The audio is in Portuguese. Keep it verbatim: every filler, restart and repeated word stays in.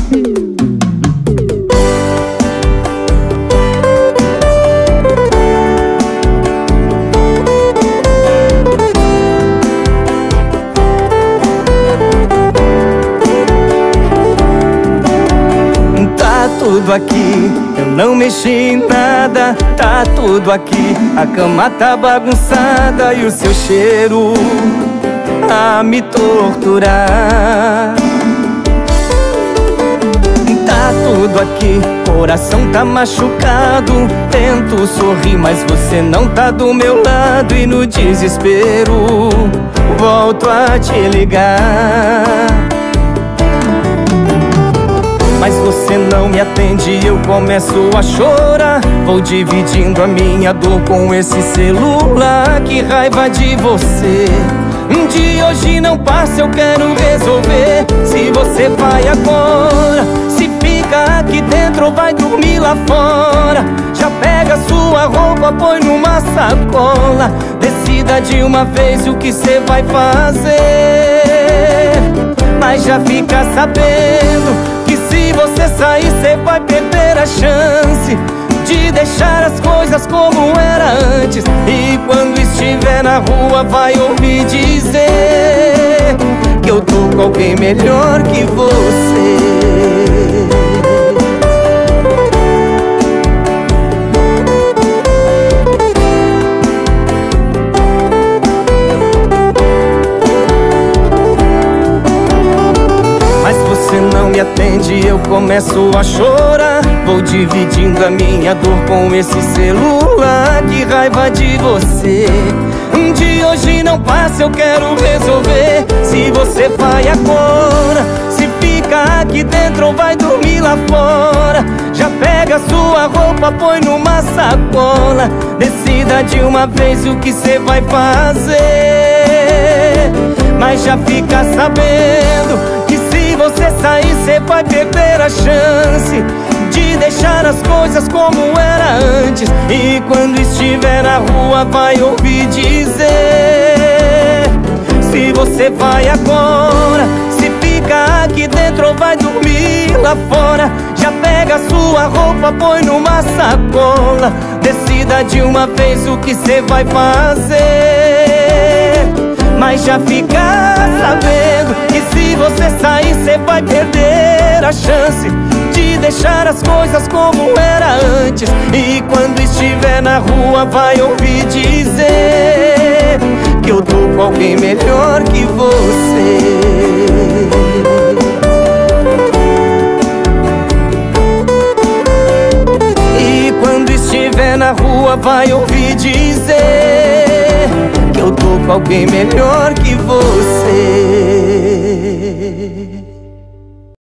Tudo aqui, eu não mexi em nada. Tá tudo aqui, a cama tá bagunçada e o seu cheiro a me torturar. Tá tudo aqui, coração tá machucado. Tento sorrir, mas você não tá do meu lado. E no desespero volto a te ligar, mas você não me atende e eu começo a chorar. Vou dividindo a minha dor com esse celular. Que raiva de você, de hoje não passa, eu quero resolver. Se você vai agora, se fica aqui dentro ou vai dormir lá fora. Já pega sua roupa, põe numa sacola. Decida de uma vez o que você vai fazer, mas já fica sabendo que se você sair, você vai perder a chance de deixar as coisas como era antes. E quando estiver na rua, vai ouvir dizer que eu tô com alguém melhor que você. Não me atende, eu começo a chorar. Vou dividindo a minha dor com esse celular. Que raiva de você, de hoje não passa, eu quero resolver. Se você vai agora, se fica aqui dentro ou vai dormir lá fora. Já pega sua roupa, põe numa sacola. Decida de uma vez o que você vai fazer, mas já fica sabendo que se você sair, você vai perder a chance de deixar as coisas como era antes. E quando estiver na rua, vai ouvir dizer: se você vai agora, se fica aqui dentro ou vai dormir lá fora. Já pega sua roupa, põe numa sacola. Decida de uma vez o que você vai fazer, mas já fica sabendo que se você sair, você vai perder a chance de deixar as coisas como era antes. E quando estiver na rua, vai ouvir dizer que eu tô com alguém melhor que você. E quando estiver na rua, vai ouvir dizer que eu tô com alguém melhor que você.